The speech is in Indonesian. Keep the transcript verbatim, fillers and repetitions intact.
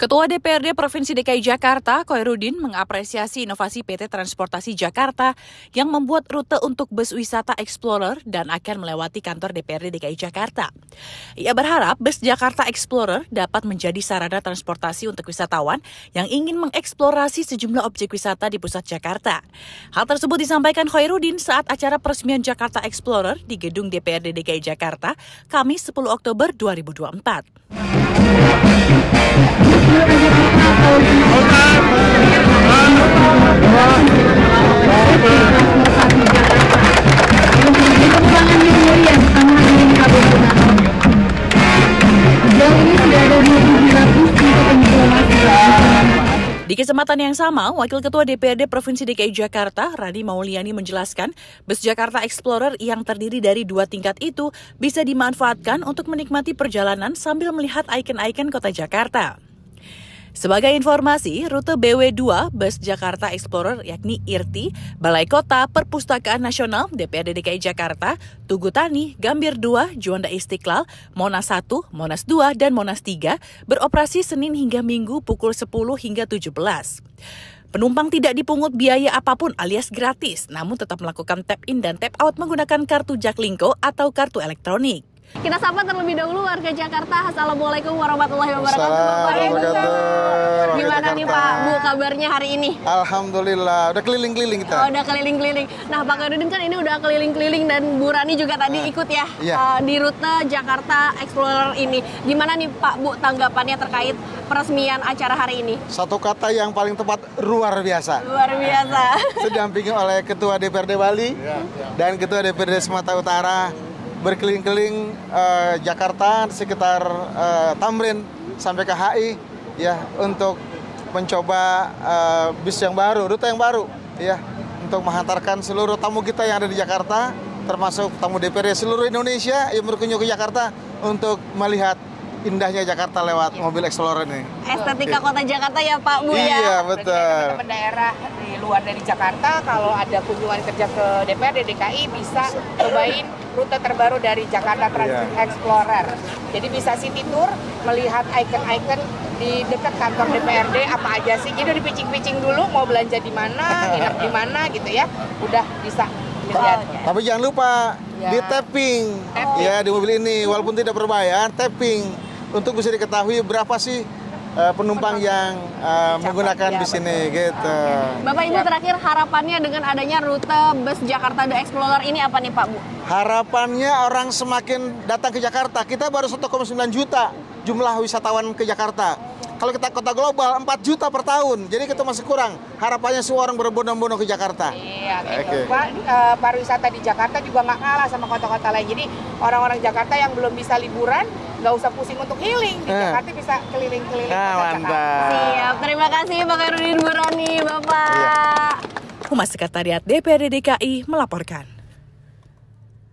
Ketua D P R D Provinsi D K I Jakarta, Khoirudin, mengapresiasi inovasi P T Transportasi Jakarta yang membuat rute untuk bus wisata Explorer dan akan melewati kantor D P R D D K I Jakarta. Ia berharap bus Jakarta Explorer dapat menjadi sarana transportasi untuk wisatawan yang ingin mengeksplorasi sejumlah objek wisata di pusat Jakarta. Hal tersebut disampaikan Khoirudin saat acara peresmian Jakarta Explorer di gedung D P R D D K I Jakarta, Kamis sepuluh Oktober dua ribu dua puluh empat. Di kesempatan yang sama, Wakil Ketua D P R D Provinsi D K I Jakarta, Radi Mauliani menjelaskan, bus Jakarta Explorer yang terdiri dari dua tingkat itu bisa dimanfaatkan untuk menikmati perjalanan sambil melihat ikon-ikon kota Jakarta. Sebagai informasi, rute B W dua bus Jakarta Explorer yakni I R T I, Balai Kota, Perpustakaan Nasional, D P R D D K I Jakarta, Tugu Tani, Gambir dua, Juanda Istiqlal, Monas satu, Monas dua, dan Monas tiga beroperasi Senin hingga Minggu pukul sepuluh hingga tujuh belas. Penumpang tidak dipungut biaya apapun alias gratis, namun tetap melakukan tap in dan tap out menggunakan kartu Jaklingko atau kartu elektronik. Kita sapa terlebih dahulu warga Jakarta. Assalamualaikum warahmatullahi wabarakatuh. Assalamualaikum. Gimana nih Pak, Bu, kabarnya hari ini? Alhamdulillah, udah keliling-keliling kita. Oh, udah keliling-keliling. Nah, Pak Khoirudin kan ini udah keliling-keliling dan Bu Rani juga tadi ikut ya, Iya. uh, di rute Jakarta Explorer ini. Gimana nih Pak, Bu, tanggapannya terkait peresmian acara hari ini? Satu kata yang paling tepat, luar biasa. Luar biasa. Sedampingi oleh Ketua D P R D Bali dan Ketua D P R D Sumatera Utara, berkeliling-keliling uh, Jakarta sekitar uh, Tamrin sampai ke H I ya untuk mencoba uh, bis yang baru, rute yang baru ya untuk menghantarkan seluruh tamu kita yang ada di Jakarta, termasuk tamu D P R D seluruh Indonesia yang berkunjung ke Jakarta untuk melihat indahnya Jakarta lewat mobil Explorer ini. Estetika kota Jakarta ya Pak, Bu ya. Iya, betul. Teman-teman daerah di luar dari Jakarta kalau ada kunjungan kerja ke D P R D D K I bisa cobain rute terbaru dari Jakarta Transit Iya. Explorer. Jadi bisa city tour, melihat ikon-ikon di dekat kantor D P R D apa aja sih. Jadi udah dipicing-picing dulu mau belanja di mana, nginep di mana gitu ya. Udah bisa lihat. Tapi jangan lupa Ya. di tapping, Tapping. ya di mobil ini walaupun tidak berbayar, tapping untuk bisa diketahui berapa sih uh, penumpang yang uh, menggunakan ya, bis ini gitu. Bapak Ibu, terakhir harapannya dengan adanya rute bus Jakarta The Explorer ini apa nih Pak, Bu? Harapannya orang semakin datang ke Jakarta. Kita baru satu koma sembilan juta jumlah wisatawan ke Jakarta. Kalau kita kota global empat juta per tahun, jadi kita masih kurang. Harapannya semua orang berbondong-bondong ke Jakarta. Iya, gitu. Oke. Pak, eh, pariwisata di Jakarta juga nggak kalah sama kota-kota lain. Jadi orang-orang Jakarta yang belum bisa liburan, nggak usah pusing untuk healing. Di Eh. Jakarta bisa keliling-keliling Nah, kota Jakarta. mantap. Siap, terima kasih Pak Khoirudin, Bu Rani, Bapak. Humas Sekretariat D P R D D K I melaporkan.